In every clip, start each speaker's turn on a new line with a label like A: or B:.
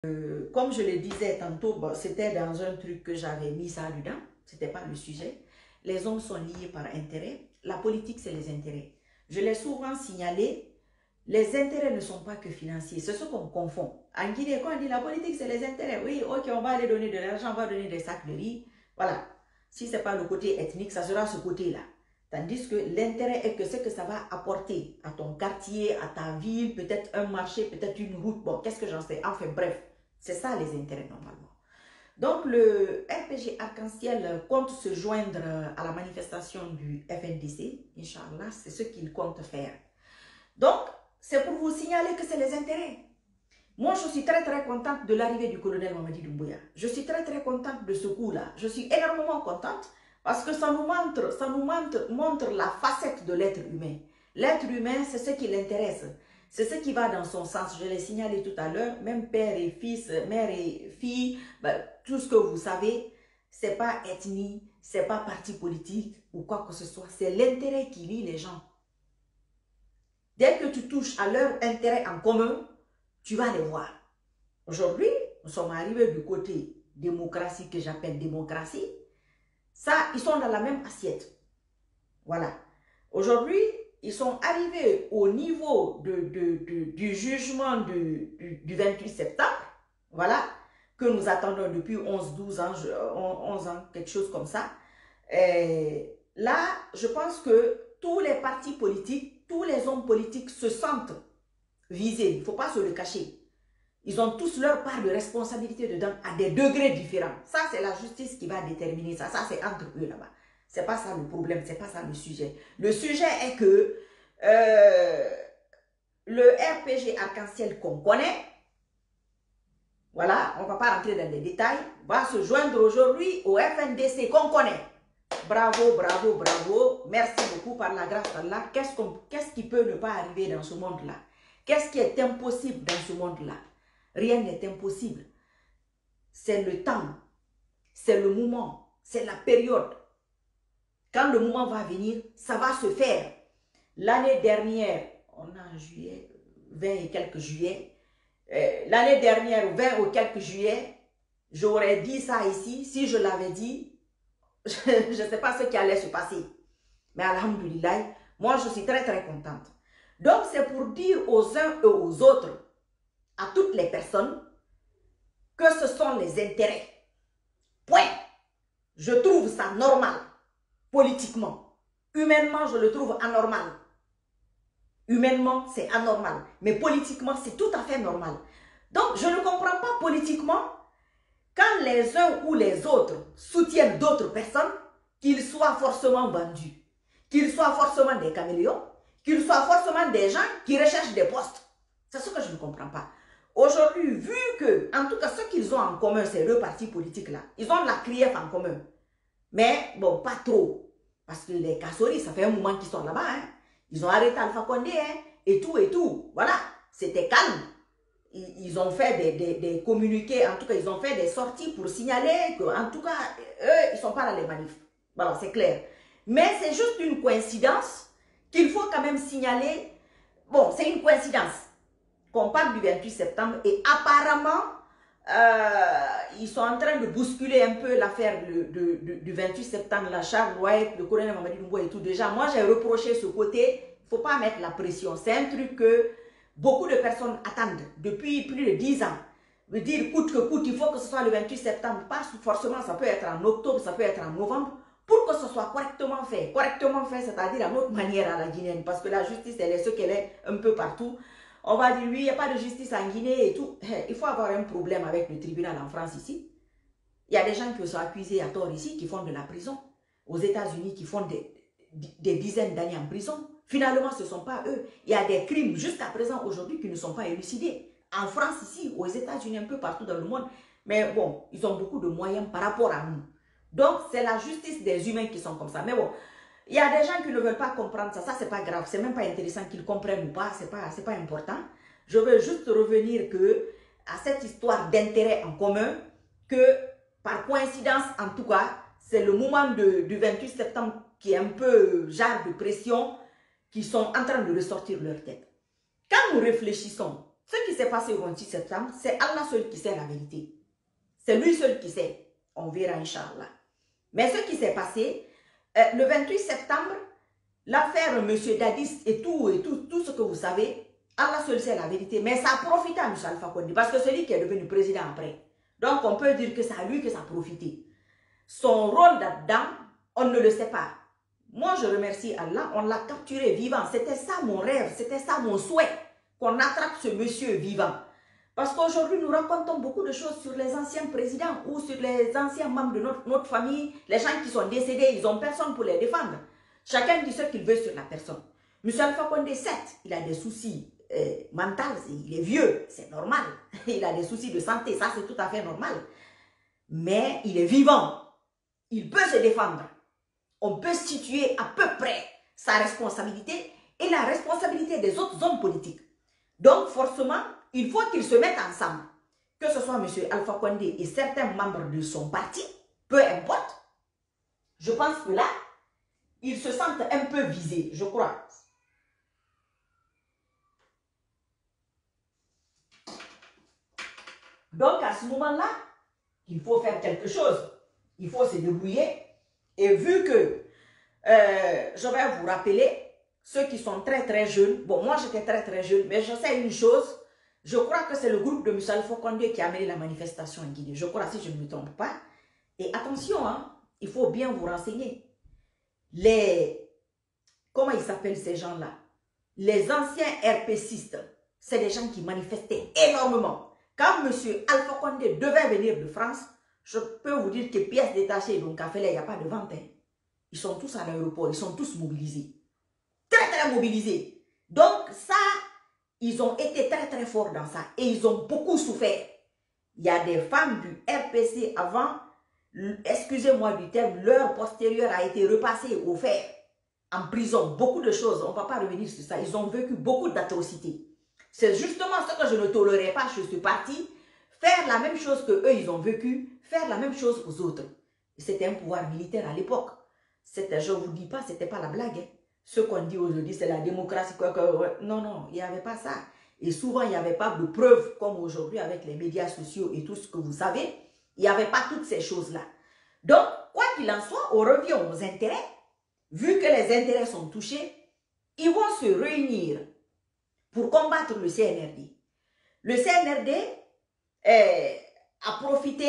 A: Comme je le disais tantôt, bon, c'était dans un truc que j'avais mis ça dedans, c'était pas le sujet. Les hommes sont liés par intérêt. La politique, c'est les intérêts. Je l'ai souvent signalé, les intérêts ne sont pas que financiers, c'est ce qu'on confond. En Guinée, quand on dit la politique, c'est les intérêts, oui, ok, on va aller donner de l'argent, on va donner des sacs de riz, voilà. Si ce n'est pas le côté ethnique, ça sera ce côté-là. Tandis que l'intérêt est que ce que ça va apporter à ton quartier, à ta ville, peut-être un marché, peut-être une route, bon, qu'est-ce que j'en sais, enfin bref, c'est ça les intérêts normalement. Donc le RPG Arc-en-Ciel compte se joindre à la manifestation du FNDC, Inch'Allah, c'est ce qu'il compte faire. Donc, c'est pour vous signaler que c'est les intérêts. Moi, je suis très contente de l'arrivée du colonel Mamadi Doumbouya. Je suis très contente de ce coup-là. Je suis énormément contente parce que ça nous montre la facette de l'être humain. L'être humain, c'est ce qui l'intéresse. C'est ce qui va dans son sens. Je l'ai signalé tout à l'heure, même père et fils, mère et fille, ben, tout ce que vous savez, c'est pas ethnie, c'est pas parti politique ou quoi que ce soit. C'est l'intérêt qui lie les gens. Dès que tu touches à leur intérêt en commun, tu vas les voir. Aujourd'hui, nous sommes arrivés du côté démocratie que j'appelle démocratie. Ça, ils sont dans la même assiette. Voilà. Aujourd'hui, ils sont arrivés au niveau du jugement du 28 septembre. Voilà. Que nous attendons depuis 11-12 ans, 11 ans, quelque chose comme ça. Et là, je pense que tous les partis politiques, tous les hommes politiques se sentent visés. Il ne faut pas se le cacher. Ils ont tous leur part de responsabilité dedans à des degrés différents. Ça, c'est la justice qui va déterminer ça. Ça, c'est entre eux là-bas. C'est pas ça le problème, c'est pas ça le sujet. Le sujet est que le RPG Arc-en-Ciel qu'on connaît, voilà, on ne va pas rentrer dans les détails, va se joindre aujourd'hui au FNDC qu'on connaît. Bravo, bravo, bravo. Merci beaucoup par la grâce d'Allah. Qu'est-ce qui peut ne pas arriver dans ce monde-là? Qu'est-ce qui est impossible dans ce monde-là? Rien n'est impossible. C'est le temps, c'est le moment, c'est la période. Quand le moment va venir, ça va se faire. L'année dernière, on a en juillet, 20 et quelques juillet. L'année dernière, 20 ou quelques juillet, j'aurais dit ça ici. Si je l'avais dit, je ne sais pas ce qui allait se passer. Mais alhamdoulilah, moi je suis très contente. Donc c'est pour dire aux uns et aux autres, à toutes les personnes, que ce sont les intérêts. Point. Je trouve ça normal, politiquement. Humainement, je le trouve anormal. Humainement, c'est anormal. Mais politiquement, c'est tout à fait normal. Donc, je ne comprends pas politiquement quand les uns ou les autres soutiennent d'autres personnes, qu'ils soient forcément vendus, qu'ils soient forcément des caméléons, qu'ils soient forcément des gens qui recherchent des postes. C'est ce que je ne comprends pas. Aujourd'hui, vu que, en tout cas, ce qu'ils ont en commun, ces deux partis politiques-là, ils ont la CRIEF en commun. Mais, bon, pas trop. Parce que les Kassori, ça fait un moment qu'ils sont là-bas. Hein. Ils ont arrêté Alpha Condé, hein, et tout. Voilà, c'était calme. Ils ont fait des communiqués, en tout cas, ils ont fait des sorties pour signaler que, en tout cas, eux, ils ne sont pas dans les manifs. Voilà, c'est clair. Mais c'est juste une coïncidence qu'il faut quand même signaler. Bon, c'est une coïncidence qu'on parle du 28 septembre et apparemment, ils sont en train de bousculer un peu l'affaire du 28 septembre, la Charles White, le colonel Mamadi Doumbouya et tout. Déjà, moi, j'ai reproché ce côté. Il ne faut pas mettre la pression. C'est un truc que beaucoup de personnes attendent depuis plus de 10 ans. Veut dire, coûte que coûte, il faut que ce soit le 28 septembre. Pas forcément, ça peut être en octobre, ça peut être en novembre. Pour que ce soit correctement fait. Correctement fait, c'est-à-dire à notre manière à la Guinéenne. Parce que la justice, elle est ce qu'elle est un peu partout. On va dire, oui, il n'y a pas de justice en Guinée et tout. Il faut avoir un problème avec le tribunal en France ici. Il y a des gens qui sont accusés à tort ici, qui font de la prison. Aux États-Unis, qui font des dizaines d'années en prison. Finalement, ce ne sont pas eux. Il y a des crimes jusqu'à présent, aujourd'hui, qui ne sont pas élucidés. En France ici, aux États-Unis, un peu partout dans le monde. Mais bon, ils ont beaucoup de moyens par rapport à nous. Donc, c'est la justice des humains qui sont comme ça. Mais bon, il y a des gens qui ne veulent pas comprendre ça. Ça, c'est pas grave. C'est même pas intéressant qu'ils comprennent ou pas. C'est pas important. Je veux juste revenir à cette histoire d'intérêt en commun, que par coïncidence, en tout cas, c'est le moment du 28 septembre qui est un peu genre de pression, qui sont en train de ressortir leur tête. Quand nous réfléchissons, Ce qui s'est passé au 28 septembre, c'est Allah seul qui sait la vérité. C'est lui seul qui sait. On verra, Inch'Allah. Mais ce qui s'est passé, le 28 septembre, l'affaire M. Dadis et tout ce que vous savez, Allah seul sait la vérité. Mais ça a profité à M. Alpha Condé parce que c'est lui qui est devenu président après. Donc on peut dire que c'est à lui que ça a profité. Son rôle là-dedans, on ne le sait pas. Moi, je remercie Allah, on l'a capturé vivant. C'était ça mon rêve, c'était ça mon souhait, qu'on attrape ce monsieur vivant. Parce qu'aujourd'hui, nous racontons beaucoup de choses sur les anciens présidents ou sur les anciens membres de notre famille, les gens qui sont décédés, ils n'ont personne pour les défendre. Chacun dit ce qu'il veut sur la personne. M. Alpha Condé, certes, il a des soucis mentaux, il est vieux, c'est normal. Il a des soucis de santé, ça c'est tout à fait normal. Mais il est vivant, il peut se défendre. On peut situer à peu près sa responsabilité et la responsabilité des autres hommes politiques. Donc, forcément, il faut qu'ils se mettent ensemble. Que ce soit M. Alpha Condé et certains membres de son parti, peu importe. Je pense que là, ils se sentent un peu visés, je crois. Donc, à ce moment-là, il faut faire quelque chose. Il faut se débrouiller. Et vu que, je vais vous rappeler, ceux qui sont très très jeunes, bon, moi j'étais très très jeune, mais je sais une chose, je crois que c'est le groupe de M. Alpha Condé qui a amené la manifestation en Guinée. Je crois, si je ne me trompe pas. Et attention, hein, il faut bien vous renseigner. Comment ils s'appellent ces gens-là? Les anciens RPCistes, c'est des gens qui manifestaient énormément. Quand M. Alpha Condé devait venir de France, je peux vous dire que pièces détachées, donc à Félix, il n'y a pas de vente. Hein. Ils sont tous à l'aéroport, ils sont tous mobilisés. Très très mobilisés. Donc ça, ils ont été très très forts dans ça. Et ils ont beaucoup souffert. Il y a des femmes du RPC avant, excusez-moi du terme, leur postérieur a été repassé au fer. En prison, beaucoup de choses, on ne va pas revenir sur ça. Ils ont vécu beaucoup d'atrocités. C'est justement ce que je ne tolérerai pas chez ce parti. Faire la même chose que eux ils ont vécu, faire la même chose aux autres. C'était un pouvoir militaire à l'époque. Je ne vous dis pas, c'était pas la blague. Hein. Ce qu'on dit aujourd'hui, c'est la démocratie. Non, non, il n'y avait pas ça. Et souvent, il n'y avait pas de preuves comme aujourd'hui avec les médias sociaux et tout ce que vous savez. Il n'y avait pas toutes ces choses-là. Donc, quoi qu'il en soit, on revient aux intérêts. Vu que les intérêts sont touchés, ils vont se réunir pour combattre le CNRD. Le CNRD a profité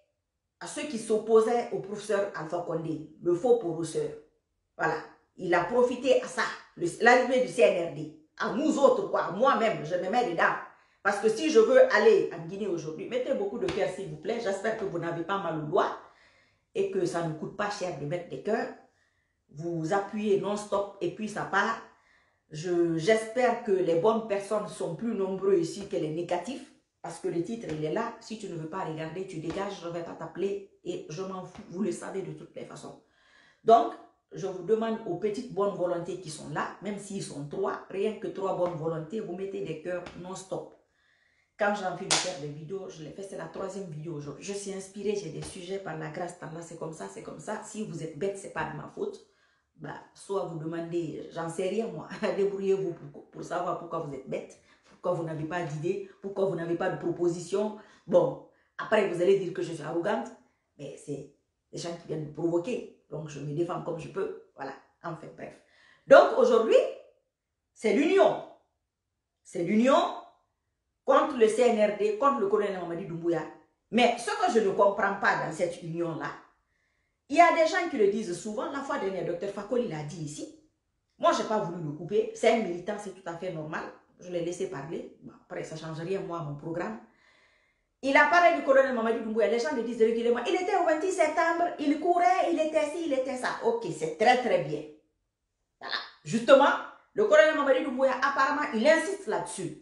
A: à ceux qui s'opposaient au professeur Alpha Condé, le faux professeur. Voilà, il a profité à ça, l'arrivée du CNRD. À nous autres, quoi, moi-même, je me mets dedans. Parce que si je veux aller en Guinée aujourd'hui, mettez beaucoup de cœur s'il vous plaît. J'espère que vous n'avez pas mal au doigt et que ça ne coûte pas cher de mettre des cœurs. Vous appuyez non-stop et puis ça part. J'espère que les bonnes personnes sont plus nombreuses ici que les négatifs. Parce que le titre, il est là. Si tu ne veux pas regarder, tu dégages, je ne vais pas t'appeler et je m'en fous. Vous le savez de toutes les façons. Donc, je vous demande aux petites bonnes volontés qui sont là, même s'ils sont 3, rien que 3 bonnes volontés, vous mettez des cœurs non-stop. Quand j'ai envie de faire des vidéos, je l'ai fait, c'est la 3e vidéo aujourd'hui. Je suis inspirée, j'ai des sujets par la grâce d'Allah, c'est comme ça, c'est comme ça. Si vous êtes bête, ce n'est pas de ma faute. Bah, soit vous demandez, j'en sais rien moi, débrouillez-vous pour savoir pourquoi vous êtes bête, pourquoi vous n'avez pas d'idée, pourquoi vous n'avez pas de proposition. Bon, après vous allez dire que je suis arrogante, mais c'est des gens qui viennent me provoquer, donc je me défends comme je peux, voilà, enfin bref. Donc aujourd'hui, c'est l'union. C'est l'union contre le CNRD, contre le colonel Mamadi Doumbouya. Mais ce que je ne comprends pas dans cette union-là, il y a des gens qui le disent souvent. La fois dernière, Dr Fakoli l'a dit ici. Moi, je n'ai pas voulu le couper. C'est un militant, c'est tout à fait normal. Je l'ai laissé parler. Bon, après, ça ne change rien, moi, mon programme. Il a parlé du colonel Mamadi Doumbouya. Les gens le disent régulièrement. Il était au 26 septembre, il courait, il était ci, il était ça. Ok, c'est très très bien. Voilà. Justement, le colonel Mamadi Doumbouya, apparemment, il insiste là-dessus.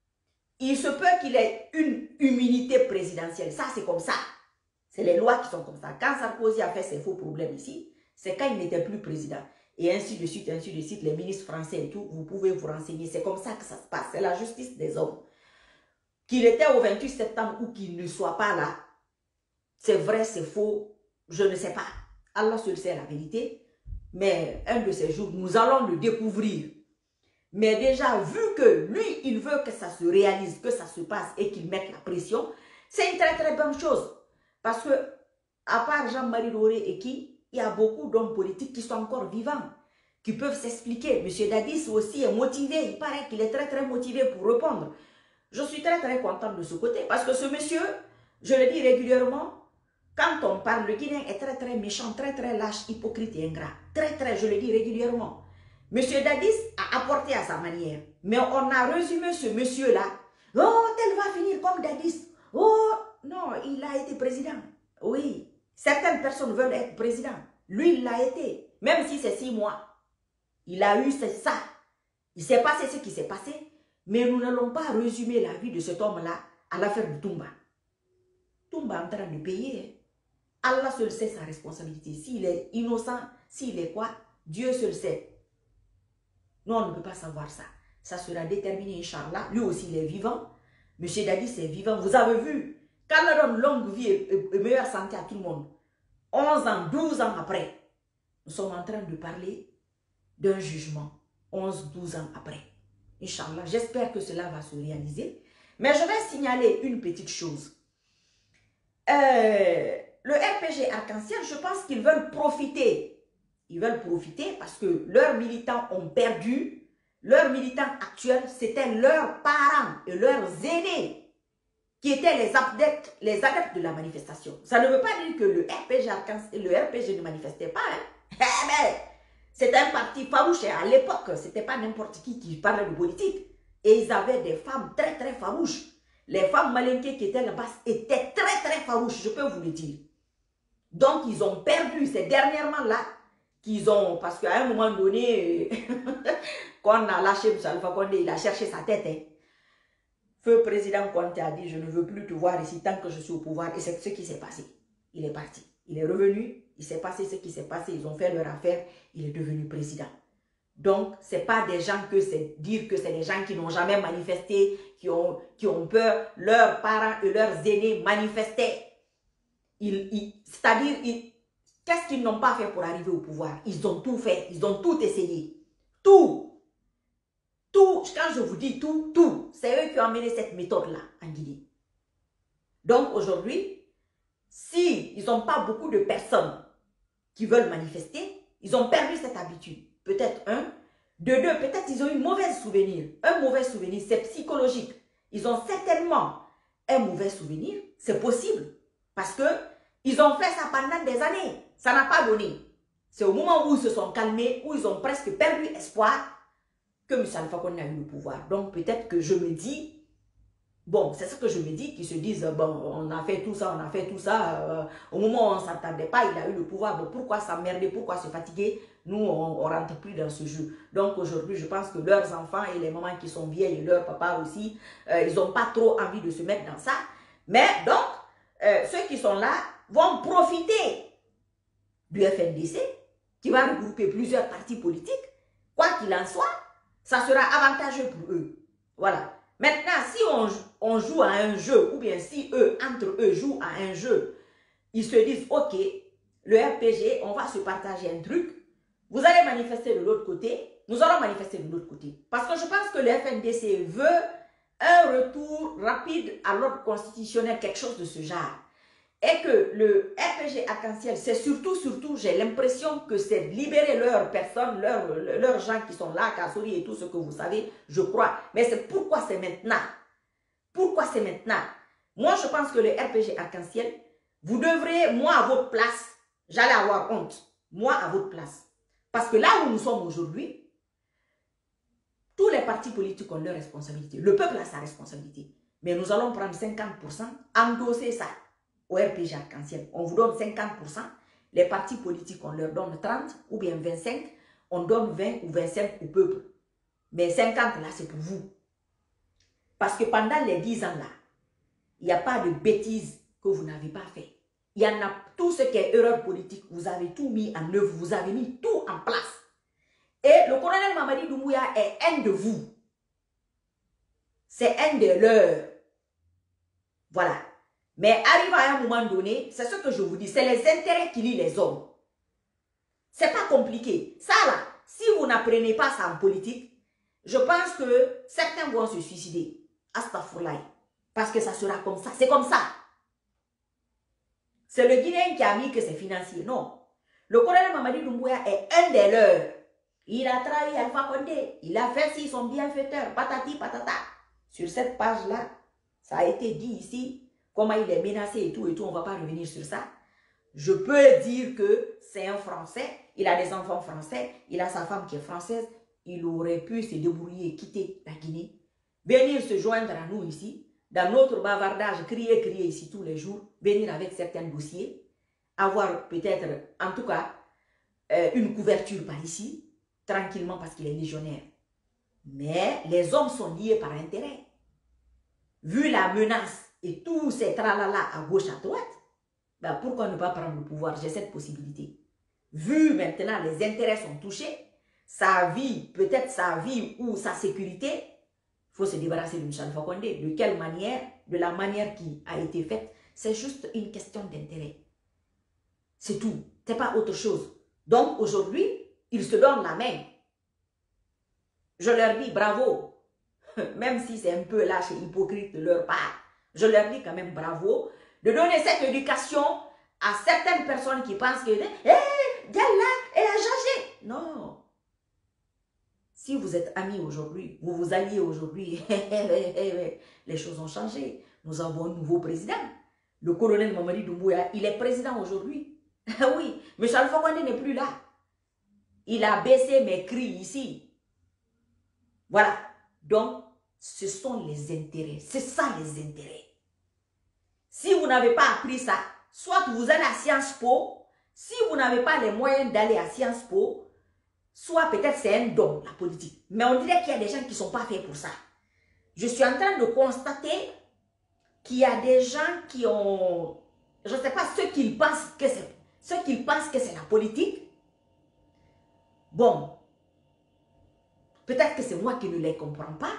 A: Il se peut qu'il ait une immunité présidentielle. Ça, c'est comme ça. C'est les lois qui sont comme ça. Quand Sarkozy a fait ses faux problèmes ici, c'est quand il n'était plus président. Et ainsi de suite, les ministres français et tout, vous pouvez vous renseigner. C'est comme ça que ça se passe. C'est la justice des hommes. Qu'il était au 28 septembre ou qu'il ne soit pas là, c'est vrai, c'est faux, je ne sais pas. Allah seul sait la vérité. Mais un de ces jours, nous allons le découvrir. Mais déjà, vu que lui, il veut que ça se réalise, que ça se passe et qu'il mette la pression, c'est une très très bonne chose. Parce que, à part Jean-Marie Doré et qui, il y a beaucoup d'hommes politiques qui sont encore vivants, qui peuvent s'expliquer. Monsieur Dadis aussi est motivé, il paraît qu'il est très très motivé pour répondre. Je suis très très contente de ce côté, parce que ce monsieur, je le dis régulièrement, quand on parle, le Guinéen est très très méchant, très très lâche, hypocrite et ingrat. Très très, je le dis régulièrement. Monsieur Dadis a apporté à sa manière. Mais on a résumé ce monsieur-là. Oh, tel va finir comme Dadis. Oh, non, il a été président. Oui, certaines personnes veulent être président. Lui, il l'a été. Même si c'est 6 mois. Il a eu ça. Il s'est passé ce qui s'est passé. Mais nous n'allons pas résumer la vie de cet homme-là à l'affaire de Toumba. Toumba est en train de payer. Allah seul sait sa responsabilité. S'il est innocent, s'il est quoi, Dieu seul sait. Nous, on ne peut pas savoir ça. Ça sera déterminé, Inch'Allah. Lui aussi, il est vivant. Monsieur Dadis est vivant. Vous avez vu, quand on donne longue vie et meilleure santé à tout le monde, 11 ans, 12 ans après, nous sommes en train de parler d'un jugement. 11, 12 ans après. Inch'Allah, j'espère que cela va se réaliser. Mais je vais signaler une petite chose. Le RPG Arc-en-Ciel, je pense qu'ils veulent profiter. Ils veulent profiter parce que leurs militants ont perdu. Leurs militants actuels, c'était leurs parents et leurs aînés qui étaient les adeptes de la manifestation. Ça ne veut pas dire que le RPG Arc-en-Ciel, le RPG ne manifestait pas. Hein? C'était un parti farouche. À l'époque, ce n'était pas n'importe qui parlait de politique. Et ils avaient des femmes très très farouches. Les femmes malinquées qui étaient là-bas étaient très très farouches, je peux vous le dire. Donc, ils ont perdu ces dernièrement là. Qu'ils ont, parce qu'à un moment donné, quand on a lâché M. Alpha Condé, il a cherché sa tête. Hein. Feu président Conté a dit, je ne veux plus te voir ici tant que je suis au pouvoir. Et c'est ce qui s'est passé. Il est parti. Il est revenu, il s'est passé ce qui s'est passé, ils ont fait leur affaire, il est devenu président. Donc, ce n'est pas des gens que c'est dire que c'est des gens qui n'ont jamais manifesté, qui ont peur, leurs parents et leurs aînés manifestaient. C'est-à-dire, qu'est-ce qu'ils n'ont pas fait pour arriver au pouvoir? Ils ont tout fait, ils ont tout essayé. Tout. Tout, quand je vous dis tout, tout. C'est eux qui ont amené cette méthode-là en Guinée. Donc aujourd'hui, si ils n'ont pas beaucoup de personnes qui veulent manifester, ils ont perdu cette habitude. Peut-être un. De deux, peut-être ils ont eu un mauvais souvenir. Un mauvais souvenir, c'est psychologique. Ils ont certainement un mauvais souvenir. C'est possible. Parce que ils ont fait ça pendant des années. Ça n'a pas donné. C'est au moment où ils se sont calmés, où ils ont presque perdu espoir, que M. Alpha Condé a eu le pouvoir. Donc peut-être que je me dis, bon, c'est ce que je me dis, qu'ils se disent, bon, on a fait tout ça, au moment où on ne s'attendait pas, il a eu le pouvoir, bon, pourquoi s'emmerder, pourquoi se fatiguer? Nous, on ne rentre plus dans ce jeu. Donc aujourd'hui, je pense que leurs enfants et les mamans qui sont vieilles, et leurs papas aussi, ils n'ont pas trop envie de se mettre dans ça. Mais donc, ceux qui sont là vont profiter du FNDC, qui va regrouper plusieurs partis politiques. Quoi qu'il en soit, ça sera avantageux pour eux. Voilà. Maintenant, si on joue à un jeu, ou bien si eux, entre eux, jouent à un jeu, ils se disent, ok, le RPG, on va se partager un truc, vous allez manifester de l'autre côté, nous allons manifester de l'autre côté. Parce que je pense que le FNDC veut un retour rapide à l'ordre constitutionnel, quelque chose de ce genre. Et que le RPG Arc-en-Ciel, c'est surtout, j'ai l'impression que c'est libérer leurs personnes, leurs gens qui sont là, Kassori et tout ce que vous savez, je crois. Mais c'est pourquoi c'est maintenant. Pourquoi c'est maintenant? Moi, je pense que le RPG Arc-en-Ciel, vous devrez, moi, à votre place, j'allais avoir honte. Moi, à votre place. Parce que là où nous sommes aujourd'hui, tous les partis politiques ont leur responsabilité. Le peuple a sa responsabilité. Mais nous allons prendre 50%, endosser ça au RPG Arc-en-Ciel. On vous donne 50%, les partis politiques, on leur donne 30 ou bien 25, on donne 20 ou 25 au peuple. Mais 50 là, c'est pour vous. Parce que pendant les 10 ans là, il n'y a pas de bêtises que vous n'avez pas fait. Il y en a tout ce qui est erreur politique, vous avez tout mis en œuvre, vous avez mis tout en place. Et le colonel Mamadi Doumbouya est un de vous. C'est un de leurs. Voilà. Mais arrive à un moment donné, c'est ce que je vous dis, c'est les intérêts qui lient les hommes. C'est pas compliqué. Ça là, si vous n'apprenez pas ça en politique, je pense que certains vont se suicider. Astaghfirullah. Parce que ça sera comme ça. C'est comme ça. C'est le Guinéen qui a mis que c'est financier. Non. Le colonel Mamadi Doumbouya est un des leurs. Il a trahi Alpha Condé. Il a fait si son bienfaiteur. Patati patata. Sur cette page-là, ça a été dit ici. Comment il est menacé et tout. On ne va pas revenir sur ça. Je peux dire que c'est un Français. Il a des enfants français. Il a sa femme qui est française. Il aurait pu se débrouiller et quitter la Guinée. Venir se joindre à nous ici. Dans notre bavardage, crier ici tous les jours. Venir avec certains dossiers. Avoir peut-être, en tout cas, une couverture par ici. Tranquillement parce qu'il est légionnaire. Mais les hommes sont liés par intérêt. Vu la menace et tous ces tralala à gauche, à droite, ben pourquoi ne pas prendre le pouvoir? J'ai cette possibilité. Vu maintenant les intérêts sont touchés, sa vie, peut-être sa vie ou sa sécurité, il faut se débarrasser de Michel Fakonde. De quelle manière? De la manière qui a été faite. C'est juste une question d'intérêt. C'est tout. C'est pas autre chose. Donc aujourd'hui, ils se donnent la main. Je leur dis bravo. Même si c'est un peu lâche et hypocrite de leur part. Je leur dis quand même bravo de donner cette éducation à certaines personnes qui pensent que Dialla, elle a changé. Non. Si vous êtes amis aujourd'hui, vous vous alliez aujourd'hui, les choses ont changé. Nous avons un nouveau président. Le colonel Mamadi Doumbouya, il est président aujourd'hui. Oui, mais Alpha Condé n'est plus là. Il a baissé mes cris ici. Voilà. Donc, ce sont les intérêts. C'est ça les intérêts. Si vous n'avez pas appris ça, soit vous allez à Sciences Po. Si vous n'avez pas les moyens d'aller à Sciences Po, soit peut-être c'est un don, la politique. Mais on dirait qu'il y a des gens qui ne sont pas faits pour ça. Je suis en train de constater qu'il y a des gens qui ont... Je ne sais pas, ceux qui pensent que c'est la politique. Bon, peut-être que c'est moi qui ne les comprends pas.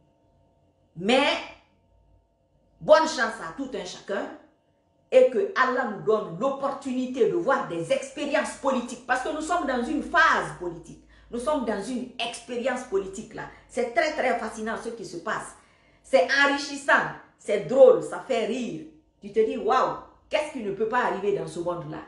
A: Mais, bonne chance à tout un chacun. Et que Allah nous donne l'opportunité de voir des expériences politiques. Parce que nous sommes dans une phase politique. Nous sommes dans une expérience politique là. C'est très très fascinant ce qui se passe. C'est enrichissant. C'est drôle. Ça fait rire. Tu te dis, waouh, qu'est-ce qui ne peut pas arriver dans ce monde-là?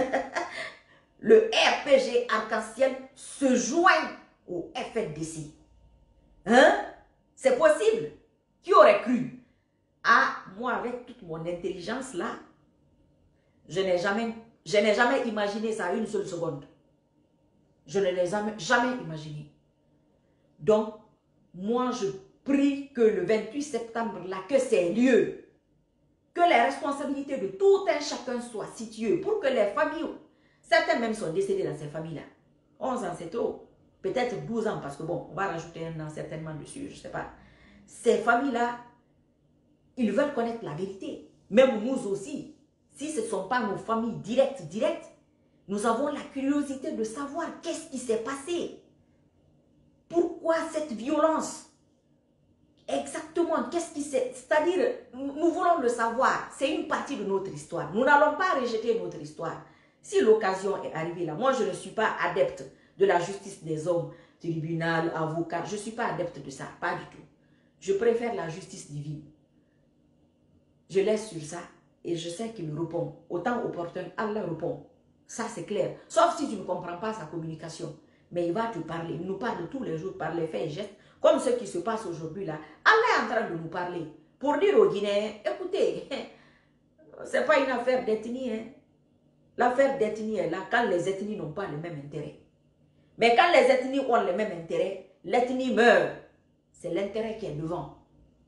A: Le RPG arc-en-ciel se joint au FNDC. Hein? C'est possible. Qui aurait cru? Ah, moi, avec toute mon intelligence là, je n'ai jamais imaginé ça une seule seconde. Je ne l'ai jamais imaginé. Donc, moi, je prie que le 28 septembre là, que c'est lieu, que les responsabilités de tout un chacun soient situées pour que les familles, certains même sont décédés dans ces familles-là. 11 ans, c'est trop. Peut-être 12 ans, parce que bon, on va rajouter un an certainement dessus, je ne sais pas. Ces familles-là, ils veulent connaître la vérité. Même nous aussi. Si ce ne sont pas nos familles directes, nous avons la curiosité de savoir qu'est-ce qui s'est passé. Pourquoi cette violence? Exactement, qu'est-ce qui s'est... C'est-à-dire, nous voulons le savoir. C'est une partie de notre histoire. Nous n'allons pas rejeter notre histoire. Si l'occasion est arrivée là, moi je ne suis pas adepte de la justice des hommes, tribunal, avocat. Je ne suis pas adepte de ça, pas du tout. Je préfère la justice divine. Je laisse sur ça et je sais qu'il répond. Autant opportun, Allah répond. Ça, c'est clair. Sauf si tu ne comprends pas sa communication. Mais il va te parler. Il nous parle tous les jours par les faits et gestes. Comme ce qui se passe aujourd'hui là. Allah est en train de nous parler. Pour dire aux Guinéens, écoutez, ce n'est pas une affaire d'ethnie. Hein. L'affaire d'ethnie est là quand les ethnies n'ont pas le même intérêt. Mais quand les ethnies ont le même intérêt, l'ethnie meurt. C'est l'intérêt qui est devant.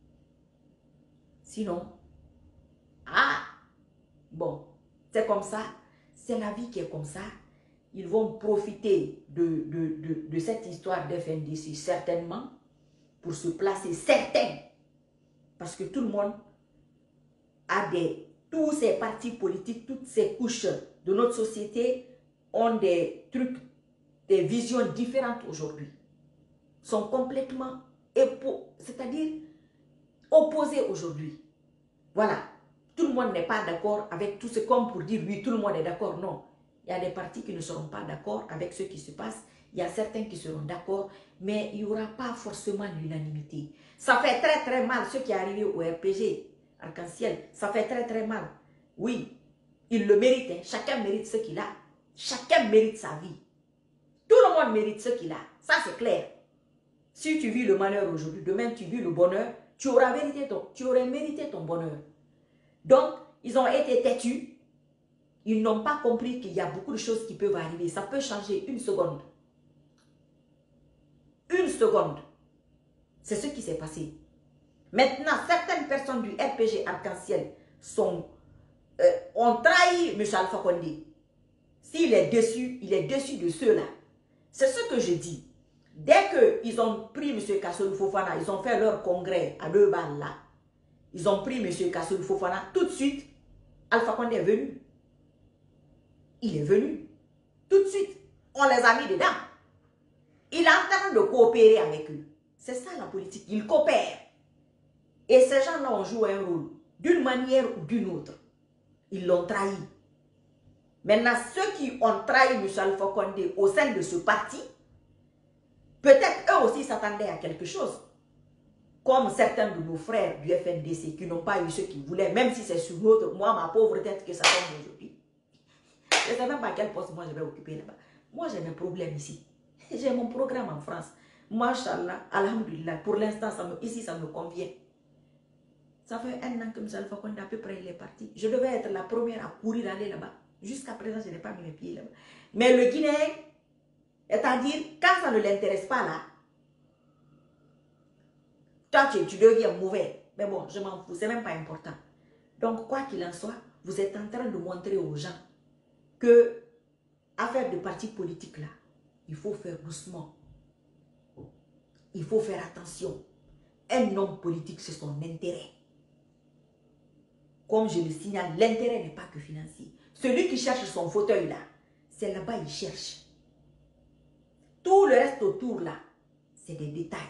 A: Sinon, bon, c'est comme ça. C'est la vie qui est comme ça. Ils vont profiter de cette histoire d'FNDC certainement pour se placer certains. Parce que tout le monde a tous ces partis politiques, toutes ces couches de notre société ont des trucs, des visions différentes aujourd'hui. Sont complètement, c'est-à-dire opposées aujourd'hui. Voilà. Tout le monde n'est pas d'accord avec tout ce, comme pour dire oui, tout le monde est d'accord. Non. Il y a des partis qui ne seront pas d'accord avec ce qui se passe Il y a certains qui seront d'accord, mais il n'y aura pas forcément l'unanimité. Ça fait très très mal ce qui est arrivé au RPG Arc-en-Ciel. Ça fait très très mal. Oui, il le mérite. Hein. Chacun mérite ce qu'il a. Chacun mérite sa vie. Tout le monde mérite ce qu'il a. Ça c'est clair. Si tu vis le malheur aujourd'hui, demain tu vis le bonheur, tu aurais mérité ton bonheur. Donc, ils ont été têtus. Ils n'ont pas compris qu'il y a beaucoup de choses qui peuvent arriver. Ça peut changer une seconde. Une seconde. C'est ce qui s'est passé. Maintenant, certaines personnes du RPG Arc-en-Ciel ont trahi M. Alpha Condé. S'il est déçu, il est déçu de ceux-là. C'est ce que je dis. Dès qu'ils ont pris M. Kassoulou Fofana, ils ont fait leur congrès à 2 balles là. Ils ont pris M. Kassoulou Fofana. Tout de suite, Alpha Condé est venu. Il est venu. Tout de suite. On les a mis dedans. Il est en train de coopérer avec eux. C'est ça la politique. Ils coopèrent. Et ces gens-là ont joué un rôle. D'une manière ou d'une autre. Ils l'ont trahi. Maintenant, ceux qui ont trahi M. Alpha Condé au sein de ce parti, peut-être eux aussi s'attendaient à quelque chose. Comme certains de nos frères du FNDC qui n'ont pas eu ce qu'ils voulaient, même si c'est sur notre, moi, ma pauvre tête que ça tombe aujourd'hui. Je ne sais même pas quel poste moi je vais occuper là-bas. Moi, j'ai mes problèmes ici. J'ai mon programme en France. Machallah, alhamdulillah, pour l'instant, ici, ça me convient. Ça fait 1 an que M. Alpha Condé, à peu près, il est parti. Je devais être la première à courir aller là-bas. Jusqu'à présent, je n'ai pas mis mes pieds là-bas. Mais le Guinéen, c'est-à-dire, quand ça ne l'intéresse pas là, toi, tu deviens mauvais. Mais bon, je m'en fous, c'est même pas important. Donc, quoi qu'il en soit, vous êtes en train de montrer aux gens que, affaire de parti politique là, il faut faire doucement. Il faut faire attention. Un homme politique, c'est son intérêt. Comme je le signale, l'intérêt n'est pas que financier. Celui qui cherche son fauteuil là, c'est là-bas il cherche. Tout le reste autour là, c'est des détails.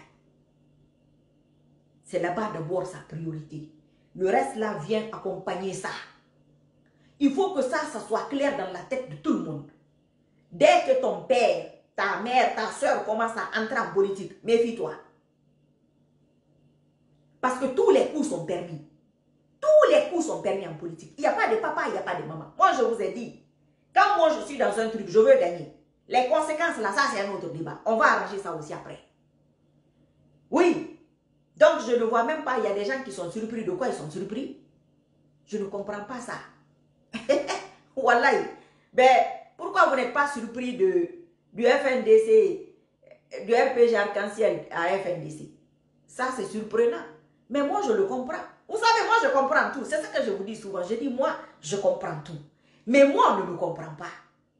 A: C'est là-bas d'abord sa priorité. Le reste là vient accompagner ça. Il faut que ça soit clair dans la tête de tout le monde. Dès que ton père, ta mère, ta soeur commencent à entrer en politique, méfie-toi. Parce que tous les coups sont permis. Tous les coups sont permis en politique. Il n'y a pas de papa, il n'y a pas de maman. Moi, je vous ai dit, quand moi je suis dans un truc, je veux gagner. Les conséquences là, ça c'est un autre débat. On va arranger ça aussi après. Oui. Donc, je ne vois même pas, il y a des gens qui sont surpris. De quoi ils sont surpris? Je ne comprends pas ça. Wallahi. Ben, pourquoi vous n'êtes pas surpris du FNDC, du RPG Arc-en-Ciel à FNDC? Ça, c'est surprenant. Mais moi, je le comprends. Vous savez, moi, je comprends tout. C'est ce que je vous dis souvent. Je dis, moi, je comprends tout. Mais moi, on ne me comprend pas.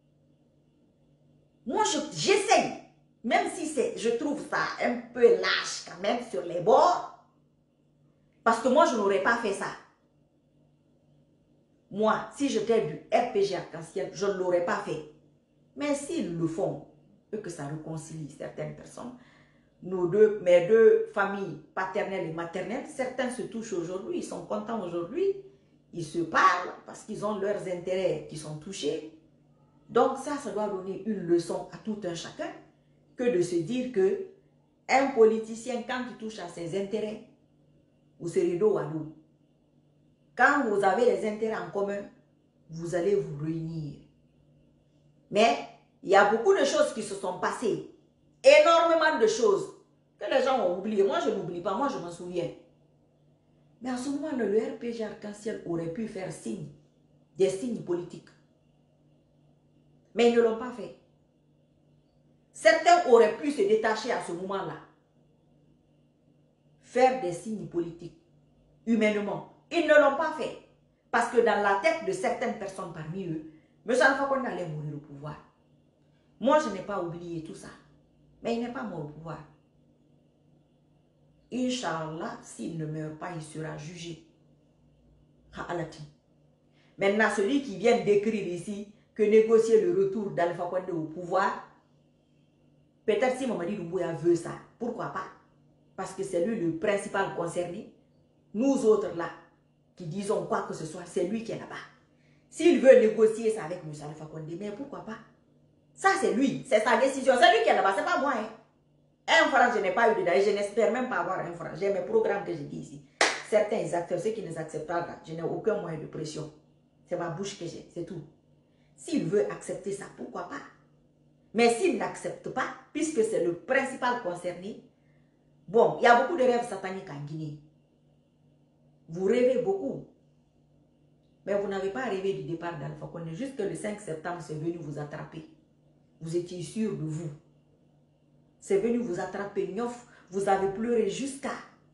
A: Moi, j'essaye. Même si je trouve ça un peu lâche quand même sur les bords. Parce que moi, je n'aurais pas fait ça. Moi, si j'étais du RPG Arc-en-Ciel, je ne l'aurais pas fait. Mais s'ils le font, et que ça réconcilie certaines personnes, mes deux familles paternelles et maternelles, certains se touchent aujourd'hui, ils sont contents aujourd'hui, ils se parlent parce qu'ils ont leurs intérêts qui sont touchés. Donc ça doit donner une leçon à tout un chacun que de se dire que un politicien, quand il touche à ses intérêts, vous serez dos à dos. Quand vous avez les intérêts en commun, vous allez vous réunir. Mais il y a beaucoup de choses qui se sont passées. Énormément de choses que les gens ont oubliées. Moi, je n'oublie pas. Moi, je m'en souviens. Mais à ce moment, le RPG Arc-en-Ciel aurait pu faire des signes politiques. Mais ils ne l'ont pas fait. Certains auraient pu se détacher à ce moment-là. Faire des signes politiques, humainement. Ils ne l'ont pas fait. Parce que dans la tête de certaines personnes parmi eux, M. Alpha Condé allait mourir au pouvoir. Moi, je n'ai pas oublié tout ça. Mais il n'est pas mort au pouvoir. Inch'Allah, s'il ne meurt pas, il sera jugé. Maintenant, celui qui vient d'écrire ici que négocier le retour d'Alpha Condé au pouvoir, peut-être si Mamadi Doumbouya veut ça, pourquoi pas? Parce que c'est lui le principal concerné. Nous autres là, qui disons quoi que ce soit, c'est lui qui est là-bas. S'il veut négocier ça avec M. Alpha Condé, mais pourquoi pas? Ça, c'est lui. C'est sa décision. C'est lui qui est là-bas. C'est pas moi. Hein. Un franc, je n'ai pas eu dedans. Et je n'espère même pas avoir un franc. J'ai mes programmes que j'ai dit ici. Certains acteurs, ceux qui ne s'acceptent pas, là, je n'ai aucun moyen de pression. C'est ma bouche que j'ai. C'est tout. S'il veut accepter ça, pourquoi pas? Mais s'il n'accepte pas, puisque c'est le principal concerné, bon, il y a beaucoup de rêves sataniques en Guinée. Vous rêvez beaucoup. Mais vous n'avez pas rêvé du départ d'Alpha Condé. Juste que le 5 septembre, c'est venu vous attraper. Vous étiez sûr de vous. C'est venu vous attraper, gnof. Vous avez pleuré jusqu'à...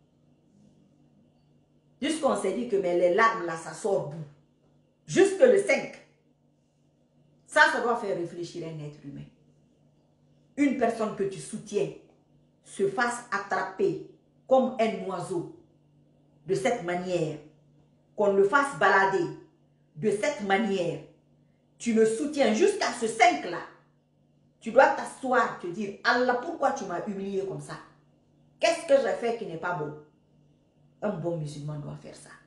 A: Jusqu'on s'est dit que mais les larmes, là, ça sort d'où? Jusque le 5. Ça doit faire réfléchir un être humain. Une personne que tu soutiens se fasse attraper comme un oiseau de cette manière, qu'on le fasse balader de cette manière, tu le soutiens jusqu'à ce 5-là, tu dois t'asseoir, te dire, Allah, pourquoi tu m'as humilié comme ça? Qu'est-ce que j'ai fait qui n'est pas bon? Un bon musulman doit faire ça.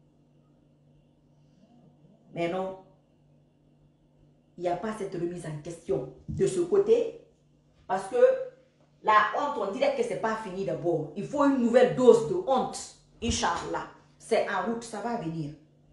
A: Mais non, il n'y a pas cette remise en question de ce côté, parce que la honte, on dirait que ce n'est pas fini d'abord. Il faut une nouvelle dose de honte. Inch'Allah. C'est en route, ça va venir.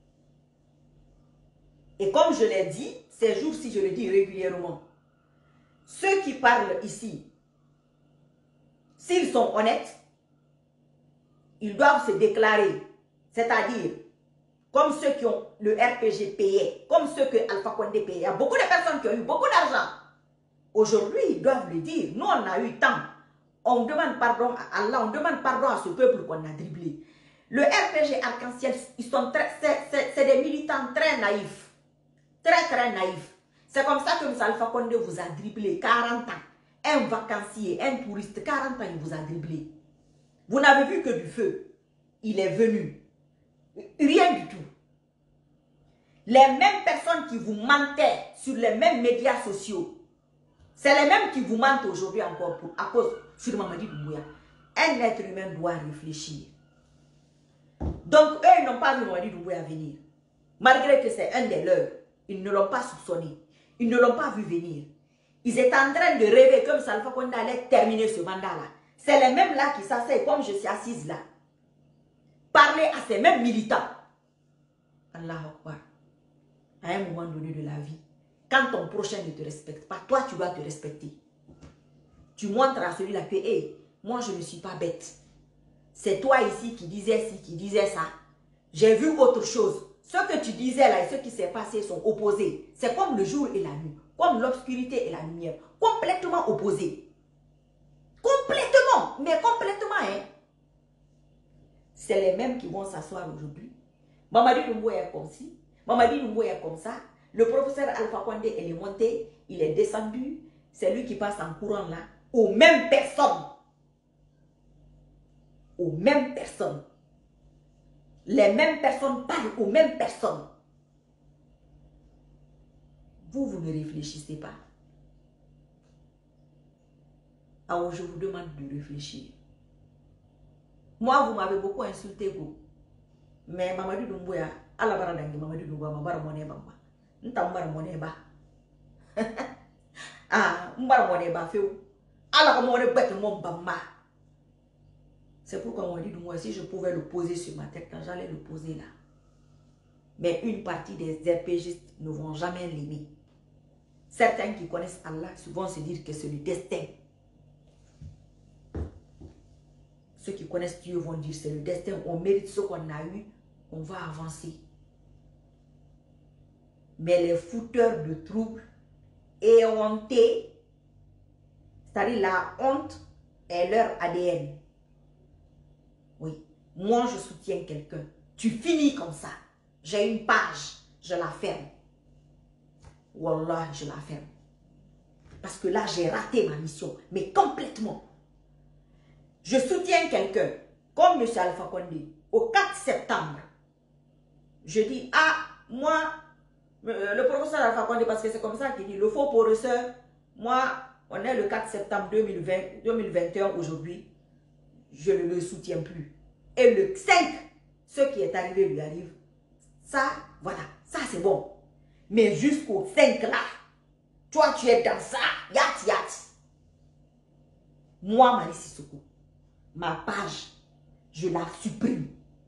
A: Et comme je l'ai dit, ces jours-ci, je le dis régulièrement, ceux qui parlent ici, s'ils sont honnêtes, ils doivent se déclarer. C'est-à-dire, comme ceux qui ont le RPG payé, comme ceux que Alpha Condé payé. Il y a beaucoup de personnes qui ont eu beaucoup d'argent. Aujourd'hui, ils doivent le dire. Nous, on a eu tant. On demande pardon à Allah, on demande pardon à ce peuple qu'on a dribblé. Le RPG Arc-en-Ciel, c'est des militants très naïfs. Très naïfs. C'est comme ça que M. Alpha Condé vous a dribblé 40 ans. Un vacancier, un touriste, 40 ans, il vous a dribblé. Vous n'avez vu que du feu. Il est venu. Rien du tout. Les mêmes personnes qui vous mentaient sur les mêmes médias sociaux, c'est les mêmes qui vous mentent aujourd'hui encore à cause sur Mamadi Doumbouya. Un être humain doit réfléchir. Donc, eux, ils n'ont pas vu Mamadi Doumbouya venir. Malgré que c'est un des leurs, ils ne l'ont pas soupçonné. Ils ne l'ont pas vu venir. Ils étaient en train de rêver comme Alpha Condé allait terminer ce mandat-là. C'est les mêmes là qui s'asseyent comme je suis assise là. Parler à ces mêmes militants. Allah Akbar. À un moment donné de la vie, quand ton prochain ne te respecte pas, toi tu dois te respecter. Tu montres à celui-là que, hey, moi je ne suis pas bête. C'est toi ici qui disais ci, qui disais ça. J'ai vu autre chose. Ce que tu disais là et ce qui s'est passé sont opposés. C'est comme le jour et la nuit. Comme l'obscurité et la lumière. Complètement opposés. Complètement. Mais complètement, hein. C'est les mêmes qui vont s'asseoir aujourd'hui. Mamadi Doumbouya est comme ci. Mamadi Doumbouya est comme ça. Le professeur Alpha Condé, il est monté. Il est descendu. C'est lui qui passe en courant là. Aux mêmes personnes. Aux mêmes personnes. Les mêmes personnes parlent aux mêmes personnes. Vous ne réfléchissez pas. Alors je vous demande de réfléchir. Moi, vous m'avez beaucoup insulté, vous. Mais Mamadi Doumbouya, Allah baradangi Mamadi Doumbouya, mabara mone bamba. Nta mbara mone ba. Ah, mbara mone ba feu. Allah comme mone bête mon bamba. C'est pourquoi on dit Doumbouya, si je pouvais le poser sur ma tête, j'allais le poser là. Mais une partie des RPGistes ne vont jamais l'aimer. Certains qui connaissent Allah vont se dire que c'est le destin. Ceux qui connaissent Dieu vont dire c'est le destin. On mérite ce qu'on a eu. On va avancer. Mais les fouteurs de troubles et hontés, c'est-à-dire la honte est leur ADN. Oui. Moi, je soutiens quelqu'un. Tu finis comme ça. J'ai une page. Je la ferme. Wallah, je la ferme. Parce que là, j'ai raté ma mission. Mais complètement. Je soutiens quelqu'un, comme M. Alpha Condé, au 4 septembre. Je dis, ah, moi, le professeur Alpha Condé, parce que c'est comme ça qu'il dit, le faux professeur, moi, on est le 4 septembre 2021 aujourd'hui, je ne le soutiens plus. Et le 5, ce qui est arrivé lui arrive. Ça, voilà, ça c'est bon. Mais jusqu'au 5 là, Toi, tu es dans ça. Yat, yat. Moi, Marie Sissoko, ma page, je la supprime.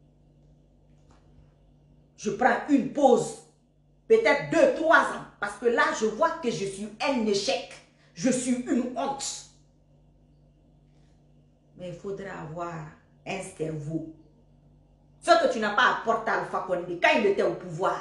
A: Je prends une pause. Peut-être 2-3 ans. Parce que là, je vois que je suis un échec. Je suis une honte. Mais il faudrait avoir un cerveau. Ce que tu n'as pas apporté à Alpha Condé quand il était au pouvoir.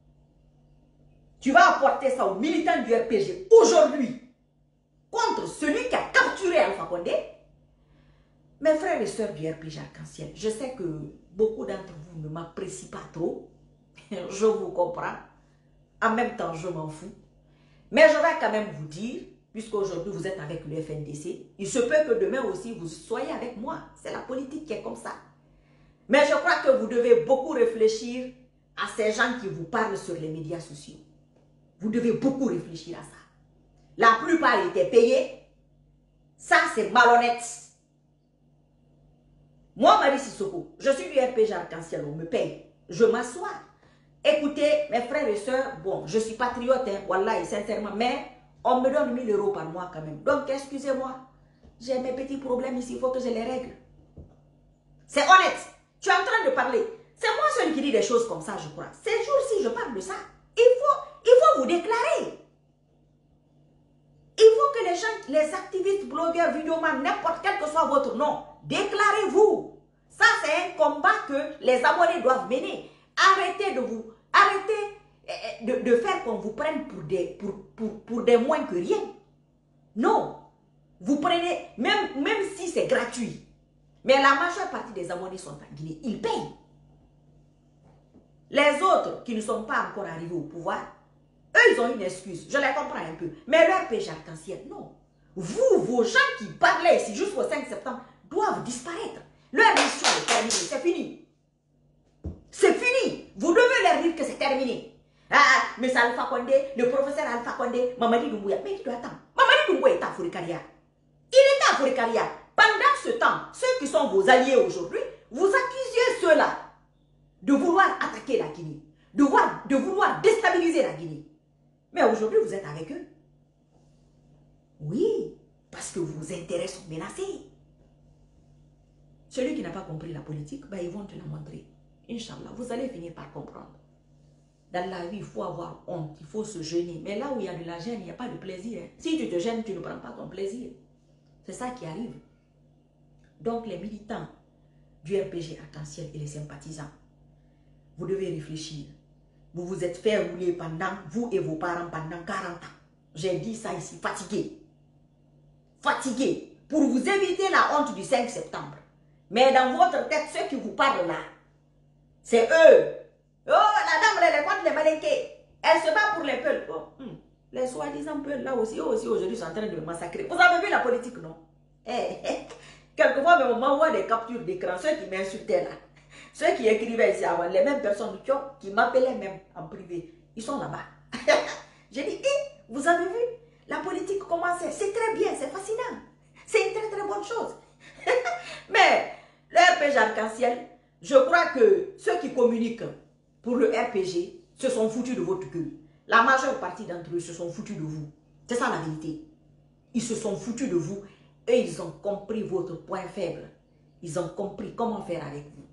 A: Tu vas apporter ça aux militants du RPG aujourd'hui. Contre celui qui a capturé Alpha Condé. Mes frères et sœurs du RPG Arc-en-Ciel, je sais que beaucoup d'entre vous ne m'apprécient pas trop. Je vous comprends. En même temps, je m'en fous. Mais je vais quand même vous dire, puisqu'aujourd'hui vous êtes avec le FNDC, il se peut que demain aussi vous soyez avec moi. C'est la politique qui est comme ça. Mais je crois que vous devez beaucoup réfléchir à ces gens qui vous parlent sur les médias sociaux. Vous devez beaucoup réfléchir à ça. La plupart étaient payés. Ça, c'est malhonnête. Moi, Marie Sissoko, je suis du RPG Arc-en-Ciel, on me paye. Je m'assois. Écoutez, mes frères et sœurs, bon, je suis patriote, hein, wallahi, sincèrement, mais on me donne 1000 € par mois quand même. Donc, excusez-moi, j'ai mes petits problèmes ici, il faut que je les règle. C'est honnête. Tu es en train de parler. C'est moi seul qui dis des choses comme ça, je crois. Ces jours-ci, je parle de ça. Il faut vous déclarer. Il faut que les gens, les activistes, blogueurs, vidéomans, n'importe quel que soit votre nom, déclarez-vous. Ça, c'est un combat que les abonnés doivent mener. Arrêtez de faire qu'on vous prenne pour des moins que rien. Non. Vous prenez, même si c'est gratuit. Mais la majeure partie des abonnés sont en Guinée. Ils payent. Les autres qui ne sont pas encore arrivés au pouvoir, eux, ils ont une excuse. Je les comprends un peu. Mais leur RPG Arc-en-Ciel, non. Vous, vos gens qui parlaient ici jusqu'au 5 septembre, doivent disparaître. Leur mission est terminée. C'est fini. C'est fini. Vous devez leur dire que c'est terminé. Ah, mais c'est Alpha Condé, le professeur Alpha Condé, Mamadi Doumbouya. Mais il doit attendre. Mamadi Doumbouya est à Fourikaria. Il est à Fourikaria. Pendant ce temps, ceux qui sont vos alliés aujourd'hui, vous accusiez ceux-là de vouloir attaquer la Guinée, de vouloir déstabiliser la Guinée. Mais aujourd'hui, vous êtes avec eux. Oui, parce que vos intérêts sont menacés. Celui qui n'a pas compris la politique, ben, ils vont te la montrer. Inch'Allah, vous allez finir par comprendre. Dans la vie, il faut avoir honte, il faut se gêner. Mais là où il y a de la gêne, il n'y a pas de plaisir. Si tu te gênes, tu ne prends pas ton plaisir. C'est ça qui arrive. Donc, les militants du RPG Arc-en-Ciel et les sympathisants, vous devez réfléchir. Vous vous êtes fait rouler pendant, vous et vos parents, pendant 40 ans. J'ai dit ça ici, fatigué. Fatigué. Pour vous éviter la honte du 5 septembre. Mais dans votre tête, ceux qui vous parlent là, c'est eux. Oh, la dame, elle est contre les malinqués. Elle se bat pour les peuples. Oh, les soi-disant peuples là aussi aujourd'hui sont en train de me massacrer. Vous avez vu la politique, non? Quelquefois, même, on m'envoie des captures d'écran. Ceux qui m'insultaient là, ceux qui écrivaient ici avant, les mêmes personnes qui m'appelaient même en privé, ils sont là-bas. J'ai dit, vous avez vu la politique comment c'est très bien, c'est fascinant. C'est une très très bonne chose. Mais le RPG Arc-en-Ciel, je crois que ceux qui communiquent pour le RPG se sont foutus de votre gueule. La majeure partie d'entre eux se sont foutus de vous. C'est ça la vérité. Ils se sont foutus de vous et ils ont compris votre point faible. Ils ont compris comment faire avec vous.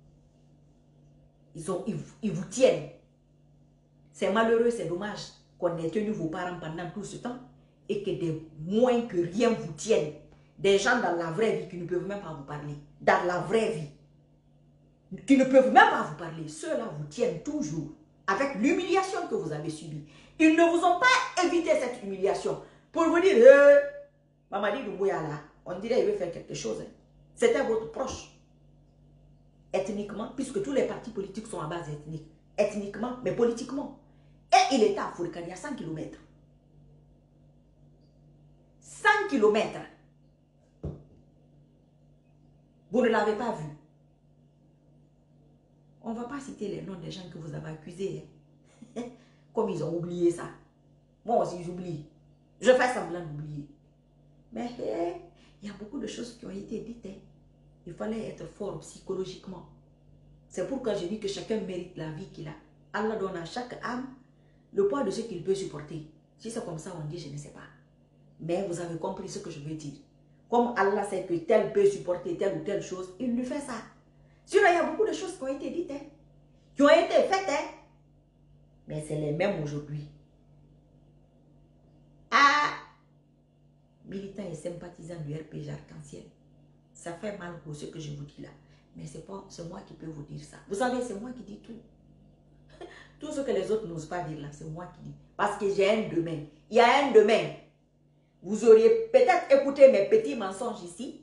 A: Ils vous tiennent. C'est malheureux, c'est dommage qu'on ait tenu vos parents pendant tout ce temps et que des moins que rien vous tiennent. Des gens dans la vraie vie qui ne peuvent même pas vous parler. Dans la vraie vie. Qui ne peuvent même pas vous parler. Ceux-là vous tiennent toujours avec l'humiliation que vous avez subie. Ils ne vous ont pas évité cette humiliation pour vous dire Mamadi Doumbouya là, on dirait qu'il veut faire quelque chose. C'était votre proche. Ethniquement, puisque tous les partis politiques sont à base ethnique. Ethniquement, mais politiquement. Et il était à Fourikaria, 100 km. 100 km. Vous ne l'avez pas vu. On ne va pas citer les noms des gens que vous avez accusés. Comme ils ont oublié ça. Moi aussi, j'oublie. Je fais semblant d'oublier. Mais il y a beaucoup de choses qui ont été dites. Il fallait être fort psychologiquement. C'est pourquoi je dis que chacun mérite la vie qu'il a. Allah donne à chaque âme le poids de ce qu'il peut supporter. Si c'est comme ça, on dit, je ne sais pas. Mais vous avez compris ce que je veux dire. Comme Allah sait que tel peut supporter telle ou telle chose, il lui fait ça. Sinon, il y a beaucoup de choses qui ont été dites, hein, qui ont été faites, hein. Mais c'est les mêmes aujourd'hui. Ah! Militants et sympathisants du RPG Arc-en-Ciel. Ça fait mal pour ce que je vous dis là. Mais c'est moi qui peux vous dire ça. Vous savez, c'est moi qui dis tout. Tout ce que les autres n'osent pas dire là, c'est moi qui dis. Parce que j'ai un demain. Il y a un demain. Vous auriez peut-être écouté mes petits mensonges ici.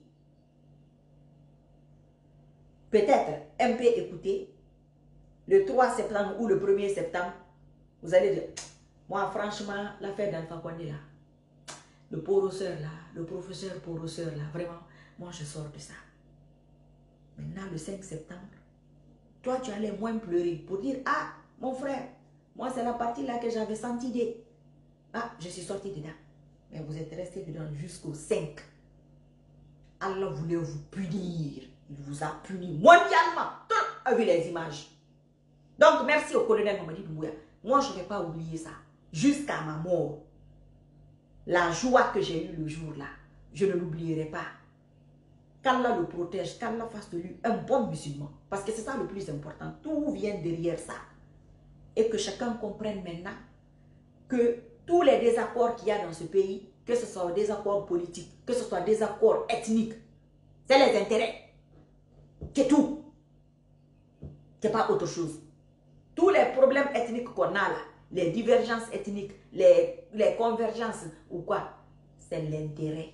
A: Peut-être un peu écouté. Le 3 septembre ou le 1er septembre, vous allez dire, moi franchement, l'affaire d'Alpha Condé là, le professeur là, le professeur professeur là, vraiment, moi je sors de ça. Maintenant, le 5 septembre, toi tu allais moins pleurer pour dire, ah, mon frère, moi c'est la partie là que j'avais senti des... Ah, je suis sorti dedans. Mais vous êtes resté dedans jusqu'au 5. Allah voulait vous punir. Il vous a puni mondialement. Tout a vu les images. Donc, merci au colonel Mamadi Doumbouya. Moi, je ne vais pas oublier ça. Jusqu'à ma mort. La joie que j'ai eue le jour-là, je ne l'oublierai pas. Qu'Allah le protège, qu'Allah fasse de lui un bon musulman. Parce que c'est ça le plus important. Tout vient derrière ça. Et que chacun comprenne maintenant que tous les désaccords qu'il y a dans ce pays, que ce soit des accords politiques, que ce soit des accords ethniques, c'est les intérêts. C'est tout. C'est pas autre chose. Tous les problèmes ethniques qu'on a là, les divergences ethniques, les convergences ou quoi, c'est l'intérêt.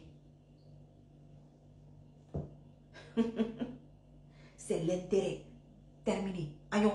A: C'est l'intérêt. Terminé. Aïe.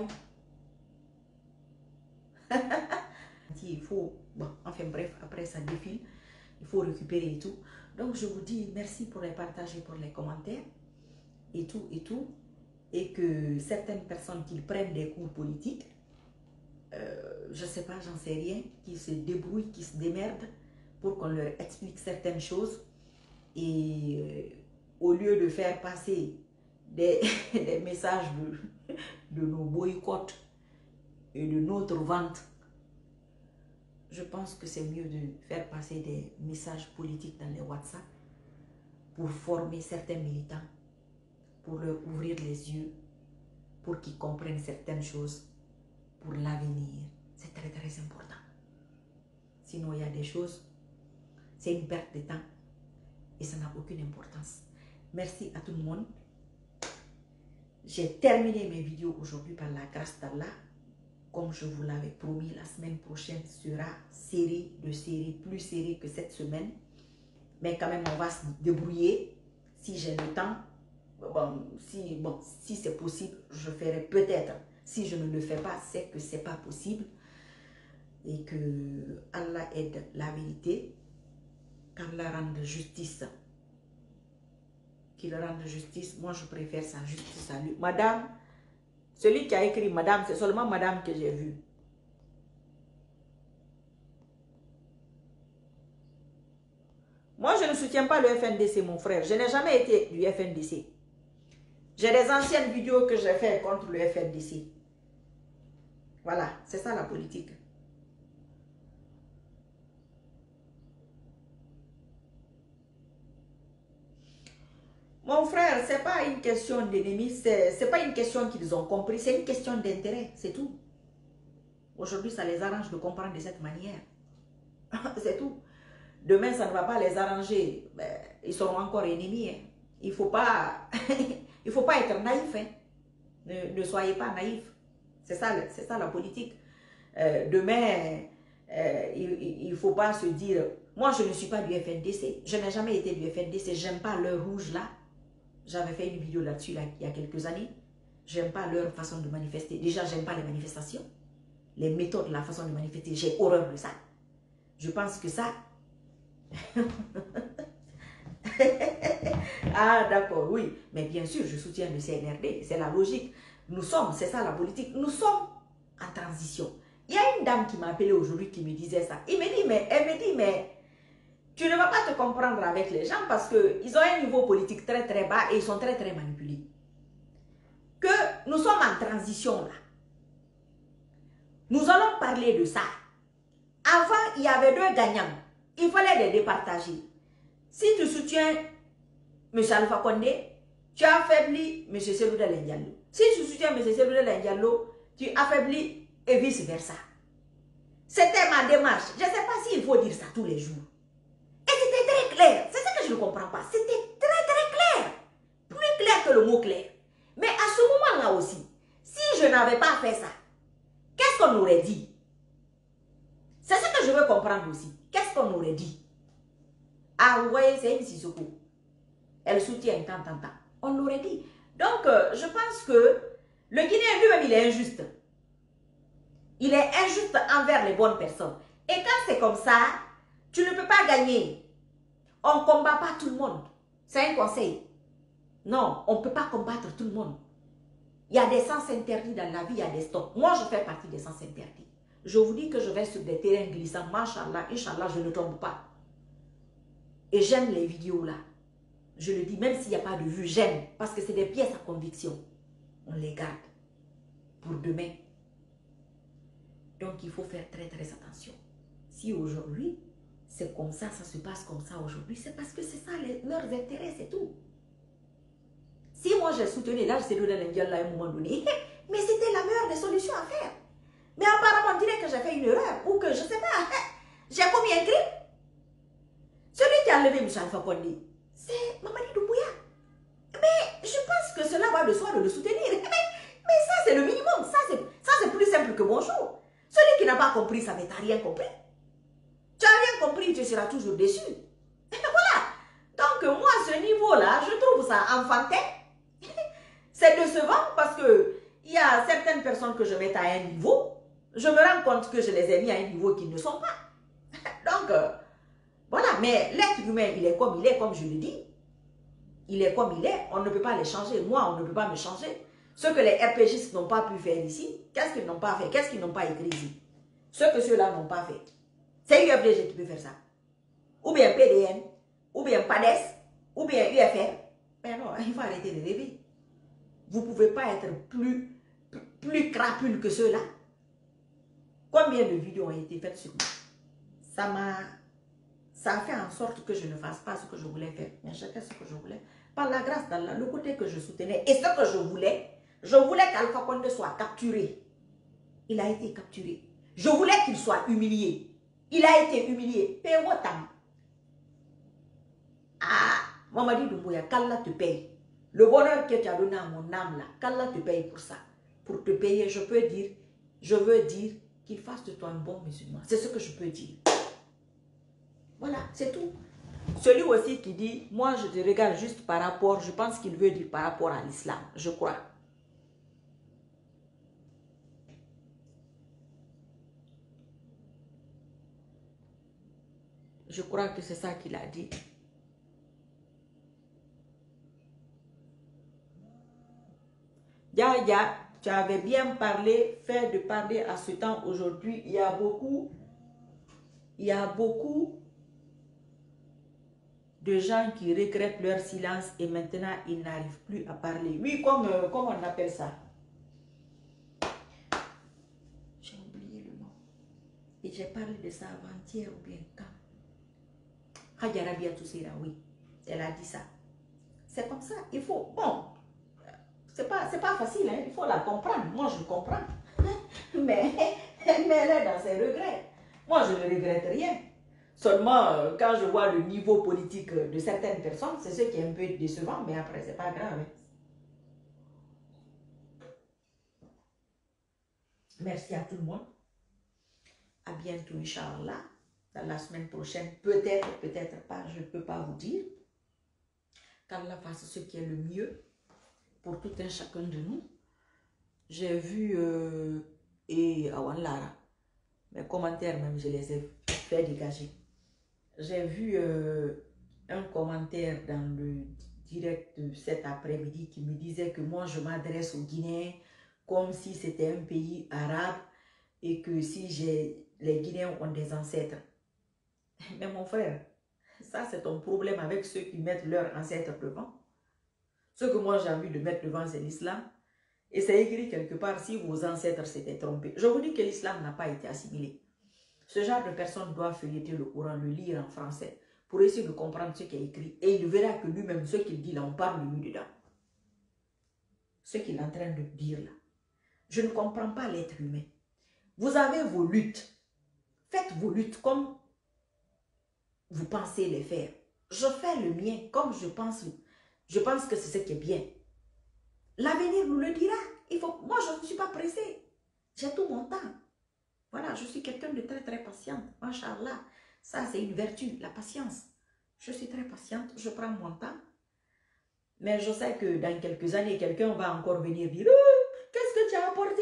A: Il faut, bon, enfin bref, après ça défile, il faut récupérer et tout. Donc je vous dis merci pour les partages et pour les commentaires et tout et tout. Et que certaines personnes qui prennent des cours politiques, je ne sais pas, j'en sais rien, qui se débrouillent, qui se démerdent pour qu'on leur explique certaines choses. Et au lieu de faire passer des messages de nos boycotts et de notre vente, je pense que c'est mieux de faire passer des messages politiques dans les WhatsApp pour former certains militants, pour leur ouvrir les yeux, pour qu'ils comprennent certaines choses pour l'avenir. C'est très très important. Sinon, il y a des choses, c'est une perte de temps et ça n'a aucune importance. Merci à tout le monde. J'ai terminé mes vidéos aujourd'hui par la grâce d'Allah. Comme je vous l'avais promis, la semaine prochaine sera série de séries, plus série que cette semaine. Mais quand même, on va se débrouiller. Si j'ai le temps, si c'est possible, je ferai peut-être. Si je ne le fais pas, c'est que ce n'est pas possible. Et que Allah aide la vérité. Qu'Allah rende justice. Qu'il rende justice. Moi, je préfère sa justice à lui. Madame, celui qui a écrit madame, c'est seulement madame que j'ai vu. Moi, je ne soutiens pas le FNDC, mon frère. Je n'ai jamais été du FNDC. J'ai des anciennes vidéos que j'ai faites contre le FNDC. Voilà, c'est ça la politique. Mon frère, ce n'est pas une question d'ennemi, ce n'est pas une question qu'ils ont compris, c'est une question d'intérêt, c'est tout. Aujourd'hui, ça les arrange de comprendre de cette manière. C'est tout. Demain, ça ne va pas les arranger. Ben, ils seront encore ennemis. Hein. Il ne faut pas être naïf. Hein. Ne soyez pas naïf. C'est ça la politique. Demain, il ne faut pas se dire, moi je ne suis pas du FNDC. Je n'ai jamais été du FNDC. Je n'aime pas leur rouge là. J'avais fait une vidéo là-dessus là, il y a quelques années. J'aime pas leur façon de manifester. Déjà, j'aime pas les manifestations. Les méthodes, la façon de manifester, j'ai horreur de ça. Je pense que ça... Ah, d'accord, oui. Mais bien sûr, je soutiens le CNRD. C'est la logique. Nous sommes, c'est ça la politique, nous sommes en transition. Il y a une dame qui m'a appelé aujourd'hui qui me disait ça. Elle me dit, mais tu ne vas pas te comprendre avec les gens parce qu'ils ont un niveau politique très très bas et ils sont très très manipulés. Que nous sommes en transition là. Nous allons parler de ça. Avant, il y avait 2 gagnants. Il fallait les départager. Si tu soutiens M. Alpha Condé, tu affaiblis M. Seloudel Ndiallo. Si tu soutiens M. Seloudel Ndiallo, tu affaiblis et vice-versa. C'était ma démarche. Je ne sais pas s'il faut dire ça tous les jours. Et c'était très clair. C'est ça que je ne comprends pas. C'était très clair. Plus clair que le mot clair. Mais à ce moment-là aussi, si je n'avais pas fait ça, qu'est-ce qu'on aurait dit? C'est ce que je veux comprendre aussi. Qu'est-ce qu'on aurait dit? Ah, vous voyez, c'est une Sissoko. Elle soutient tant. On l'aurait dit. Donc, je pense que le Guinéen lui-même, il est injuste. Il est injuste envers les bonnes personnes. Et quand c'est comme ça, tu ne peux pas gagner. On ne combat pas tout le monde. C'est un conseil. Non, on ne peut pas combattre tout le monde. Il y a des sens interdits dans la vie, il y a des stops. Moi, je fais partie des sens interdits. Je vous dis que je vais sur des terrains glissants. Machallah, Inch'Allah, je ne tombe pas. Et j'aime les vidéos là. Je le dis, même s'il n'y a pas de vue, j'aime. Parce que c'est des pièces à conviction. On les garde pour demain. Donc, il faut faire très attention. Si aujourd'hui, c'est comme ça, ça se passe comme ça aujourd'hui, c'est parce que c'est ça leurs intérêts, c'est tout. Si moi, j'ai soutenu là, je sais donner l'Indial à un moment donné, mais c'était la meilleure des solutions à faire. Mais apparemment, on dirait que j'ai fait une erreur ou que je ne sais pas, j'ai commis un crime. Celui qui a enlevé M. Alpha Condé, c'est Mamadi Doumbouya. Mais je pense que cela va de soi de le soutenir. Mais ça, c'est le minimum. Ça, c'est plus simple que bonjour. Celui qui n'a pas compris, ça, mais tu n'as rien compris. Tu n'as rien compris, tu seras toujours déçu. Voilà. Donc, moi, à ce niveau-là, je trouve ça enfantin. C'est décevant parce que il y a certaines personnes que je mets à un niveau. Je me rends compte que je les ai mis à un niveau qu'ils ne sont pas. Donc, voilà. Mais l'être humain, il est comme je le dis. Il est comme il est. On ne peut pas les changer. Moi, on ne peut pas me changer. Ce que les RPGistes n'ont pas pu faire ici, qu'est-ce qu'ils n'ont pas fait? Qu'est-ce qu'ils n'ont pas écrit ici? Ce que ceux-là n'ont pas fait. C'est UFDG qui peut faire ça. Ou bien PDN, ou bien PADES, ou bien UFR. Mais non, il faut arrêter de rêver. Vous ne pouvez pas être plus crapule que ceux-là. Combien de vidéos ont été faites sur moi? Ça a fait en sorte que je ne fasse pas ce que je voulais faire. Mais chacun ce que je voulais. Par la grâce d'Allah, le côté que je soutenais et ce que je voulais qu'Alpha Condé soit capturé. Il a été capturé. Je voulais qu'il soit humilié. Il a été humilié. Péwotam. Ah, Mamadi Doumbouya, qu'Allah te paye. Le bonheur que tu as donné à mon âme là, qu'Allah te paye pour ça. Pour te payer, je veux dire qu'il fasse de toi un bon musulman. C'est ce que je peux dire. Voilà, c'est tout. Celui aussi qui dit, moi je te regarde juste par rapport, je pense qu'il veut dire par rapport à l'islam, je crois. Je crois que c'est ça qu'il a dit. Yaya, tu avais bien parlé, fait de parler à ce temps aujourd'hui. Il y a beaucoup de gens qui regrettent leur silence et maintenant ils n'arrivent plus à parler. Oui, comme on appelle ça. J'ai oublié le nom. Et j'ai parlé de ça avant-hier ou bien quand. Hadjarabia Toussira, oui. Elle a dit ça. C'est comme ça. Il faut. Bon. C'est pas facile, hein? Il faut la comprendre. Moi, je comprends. mais elle est dans ses regrets. Moi, je ne regrette rien. Seulement, quand je vois le niveau politique de certaines personnes, c'est ce qui est un peu décevant, mais après, c'est pas grave. Hein? Merci à tout le monde. À bientôt, Inch'Allah. Dans la semaine prochaine, peut-être, peut-être pas, je ne peux pas vous dire. Qu'Allah fasse ce qui est le mieux pour tout un chacun de nous. J'ai vu, et Awan Lara, mes commentaires même, je les ai fait dégager. J'ai vu un commentaire dans le direct de cet après-midi qui me disait que moi je m'adresse aux Guinéens comme si c'était un pays arabe et que si les Guinéens ont des ancêtres. Mais mon frère, ça c'est ton problème avec ceux qui mettent leurs ancêtres devant. Ce que moi j'ai envie de mettre devant, c'est l'islam. Et c'est écrit quelque part, si vos ancêtres s'étaient trompés. Je vous dis que l'islam n'a pas été assimilé. Ce genre de personne doit feuilleter le Coran, le lire en français, pour essayer de comprendre ce qui est écrit. Et il verra que lui-même, ce qu'il dit là, on parle de lui dedans. Ce qu'il est en train de dire là. Je ne comprends pas l'être humain. Vous avez vos luttes. Faites vos luttes comme vous pensez les faire. Je fais le mien comme je pense que c'est ce qui est bien. L'avenir nous le dira. Moi, je ne suis pas pressée. J'ai tout mon temps. Voilà, je suis quelqu'un de très, très patiente. Machallah. Ça, c'est une vertu, la patience. Je suis très patiente, je prends mon temps. Mais je sais que dans quelques années, quelqu'un va encore venir dire « Qu'est-ce que tu as apporté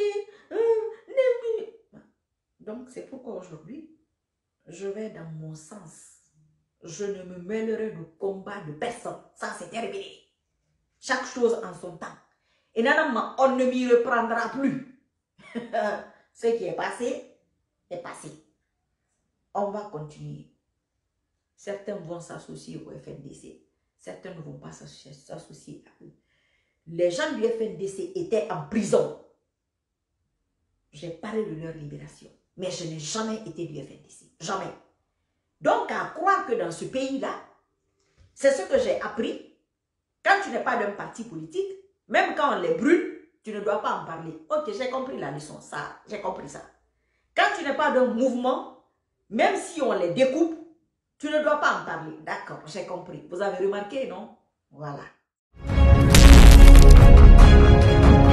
A: Donc, c'est pourquoi aujourd'hui, je vais dans mon sens. Je ne me mêlerai de combat de personne. Ça, c'est terminé. Chaque chose en son temps. Et normalement, on ne m'y reprendra plus. Ce qui est passé, est passé. On va continuer. Certains vont s'associer au FNDC. Certains ne vont pas s'associer à eux. Les gens du FNDC étaient en prison. J'ai parlé de leur libération. Mais je n'ai jamais été du FNDC. Jamais. Donc, à croire que dans ce pays-là, c'est ce que j'ai appris. Quand tu n'es pas d'un parti politique, même quand on les brûle, tu ne dois pas en parler. Ok, j'ai compris la leçon. Ça, j'ai compris ça. Quand tu n'es pas d'un mouvement, même si on les découpe, tu ne dois pas en parler. D'accord, j'ai compris. Vous avez remarqué, non? Voilà.